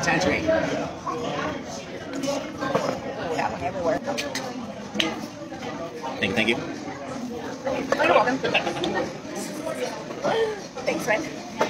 tangerine. Got one everywhere. Thank you. Oh, you're welcome. Thanks, man.